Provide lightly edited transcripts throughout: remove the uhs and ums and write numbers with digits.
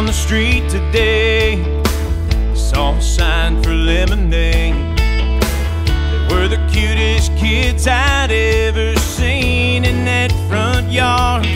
down the street today, saw a sign for lemonade. They were the cutest kids I'd ever seen in that front yard.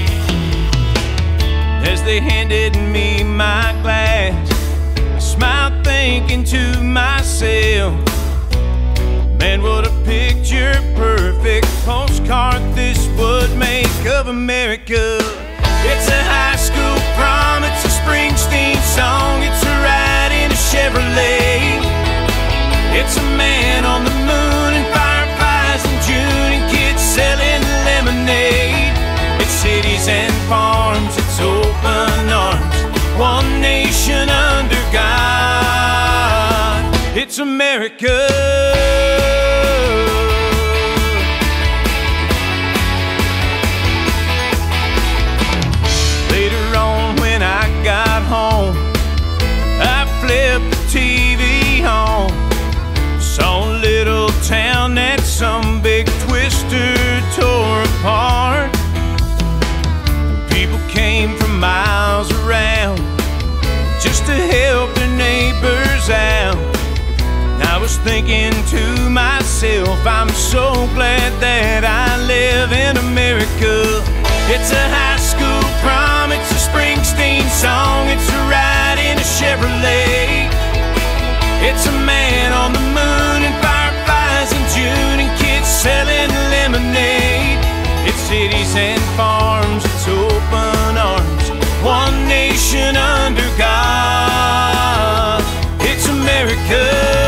As they handed me my glass, I smiled thinking to myself, man, what a picture-perfect postcard this would make of America. It's a high school prom, it's a Springsteen song, it's a ride in a Chevrolet. It's a man on the moon and fireflies in June and kids selling lemonade. It's cities and farms, it's open arms, one nation under God. It's America. Later on when I got home, I flipped the TV on, saw a little town that some big twister tore apart. People came from miles around just to help their neighbors out. And I was thinking to myself, I'm so glad that I live in America. It's a high school prom, it's a Springsteen song, it's a ride in a Chevrolet. It's a man on the moon and fireflies in June and kids selling lemonade. It's cities and farms, it's open arms, one nation under God. It's America.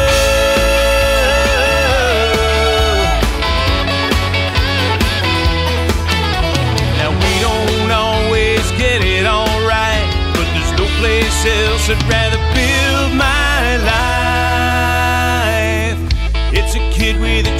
Else I'd rather build my life. It's a kid with a